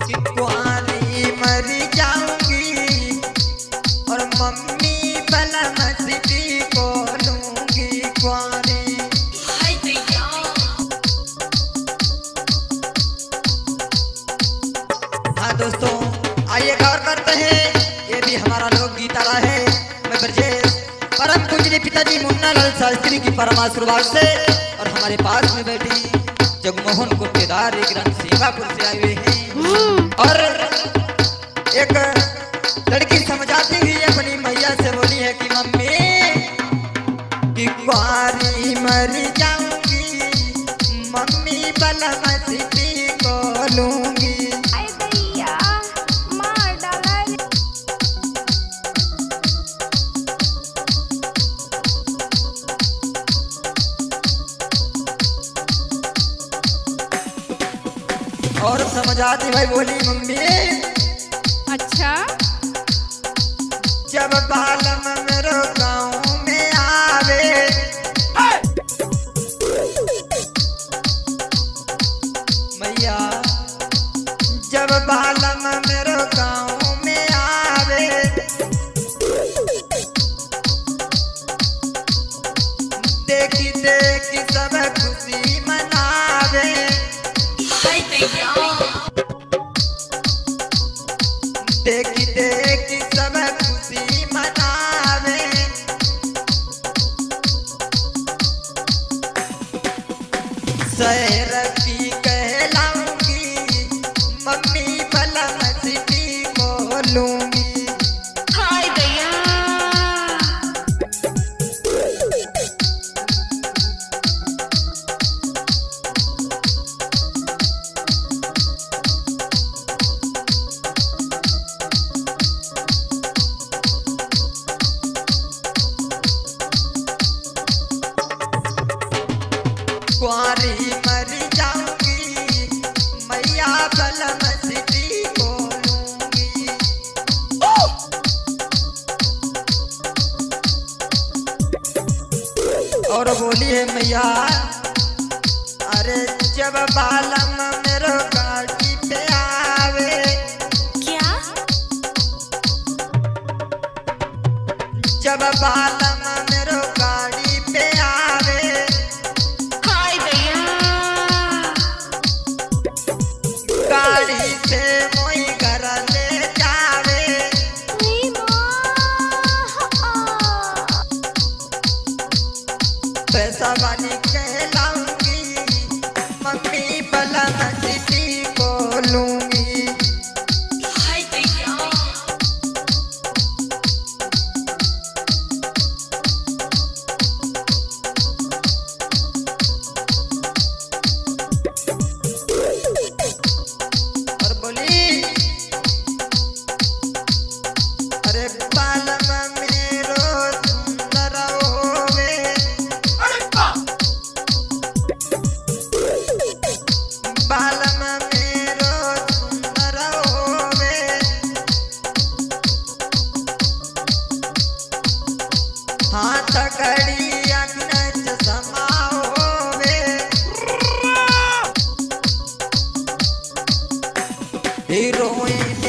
कि कुंवारी मर जाऊंगी और मम्मी भला मस्ती को लूंगी कुंवारी। हाँ दोस्तों, आइए गौर करते हैं, ये भी हमारा लोकगीत आ रहा है। मैं ब्रजेश परम पूजनीय पिताजी मुन्ना लाल शास्त्री की परमाशीर्वाद से और हमारे पास में बैठी जगमोहन गुप्तेदार एक रंग सीमापुर से आए हुए हैं। और एक लड़की समझाती हुई अपनी मैया से बोली है कि मम्मी कि कुंवारी मर जाऊंगी, मम्मी भला मस्ती को लूंगी। और समझाती भाई बोली मम्मी अच्छा जब बालम मेरो गाँव में आवे मैया, जब बालम मेरो गाँव में आवे देखी देखी सब खुशी मनावे। देखी देखी सब खुशी मनावे, शहर की कहलाऊंगी, मम्मी भला मस्ती को लूंगी। कुंवारी मर जाऊंगी, मैया भला मस्ती को लूंगी। और बोली है मैया अरे जब बालम मेरो गाड़ी पे आवे क्या? जब बालम मेरो गाड़ी पे आवे गाड़ी से मोई घर ले जावे। पैसा वाली कहलाऊंगी, मम्मी भला मस्ती को लूंगी। अरे बालम मेरो सुंदर होवे, बालम मेरो सुंदर होवे, हाथ घड़ी अग्न चश्मा होवे, हीरोइन